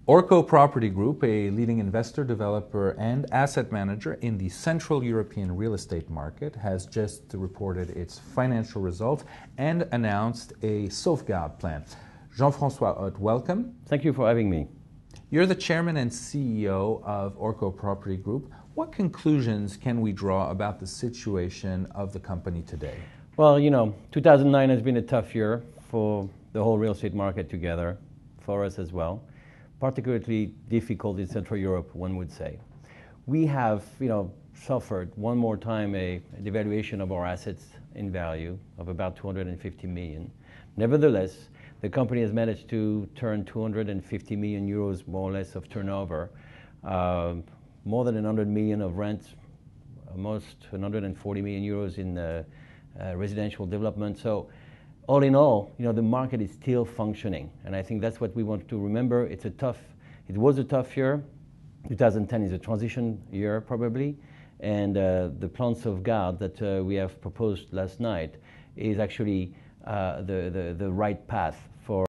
Orco Property Group, a leading investor, developer, and asset manager in the Central European real estate market, has just reported its financial results and announced a sauvegarde plan. Jean-François Ott, welcome. Thank you for having me. You're the chairman and CEO of Orco Property Group. What conclusions can we draw about the situation of the company today? Well, 2009 has been a tough year for the whole real estate market together, for us as well. Particularly difficult in Central Europe, one would say. We have, suffered one more time a devaluation of our assets in value of about 250 million. Nevertheless, the company has managed to turn 250 million euros more or less of turnover, more than 100 million of rent, almost 140 million euros in residential development. So all in all, the market is still functioning, and I think that's what we want to remember. It was a tough year. 2010 is a transition year probably, and the plan sauvegarde that we have proposed last night is actually the right path for